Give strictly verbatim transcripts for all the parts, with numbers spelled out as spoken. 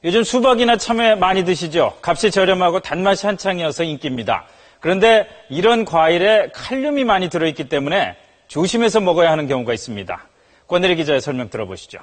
요즘 수박이나 참외 많이 드시죠? 값이 저렴하고 단맛이 한창이어서 인기입니다. 그런데 이런 과일에 칼륨이 많이 들어있기 때문에 조심해서 먹어야 하는 경우가 있습니다. 권혜리 기자의 설명 들어보시죠.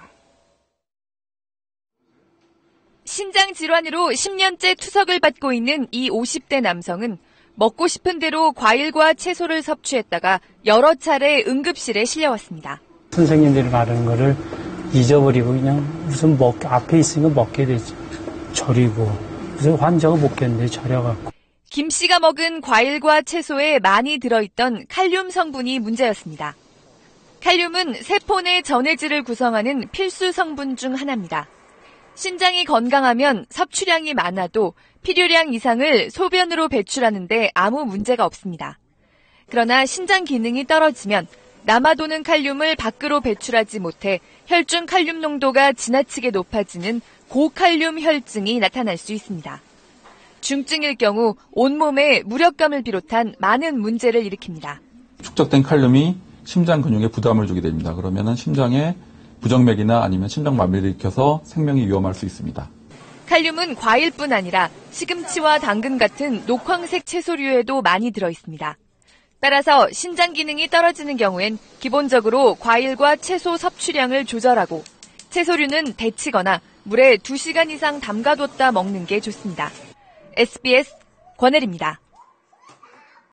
신장 질환으로 십 년째 투석을 받고 있는 이 오십 대 남성은 먹고 싶은 대로 과일과 채소를 섭취했다가 여러 차례 응급실에 실려왔습니다. 선생님들이 말하는 거를 잊어버리고 그냥 무슨 먹 앞에 있으니까 먹게 되지. 절이고. 그래서 환자가 못 견뎌 절여갖고. 김 씨가 먹은 과일과 채소에 많이 들어있던 칼륨 성분이 문제였습니다. 칼륨은 세포 내 전해질을 구성하는 필수 성분 중 하나입니다. 신장이 건강하면 섭취량이 많아도 필요량 이상을 소변으로 배출하는데 아무 문제가 없습니다. 그러나 신장 기능이 떨어지면 남아도는 칼륨을 밖으로 배출하지 못해 혈중 칼륨 농도가 지나치게 높아지는 고칼륨 혈증이 나타날 수 있습니다. 중증일 경우 온몸에 무력감을 비롯한 많은 문제를 일으킵니다. 축적된 칼륨이 심장 근육에 부담을 주게 됩니다. 그러면은 심장에 부정맥이나 아니면 심장마비를 일으켜서 생명이 위험할 수 있습니다. 칼륨은 과일뿐 아니라 시금치와 당근 같은 녹황색 채소류에도 많이 들어있습니다. 따라서 신장 기능이 떨어지는 경우엔 기본적으로 과일과 채소 섭취량을 조절하고 채소류는 데치거나 물에 두 시간 이상 담가뒀다 먹는 게 좋습니다. 에스비에스 권혜리입니다.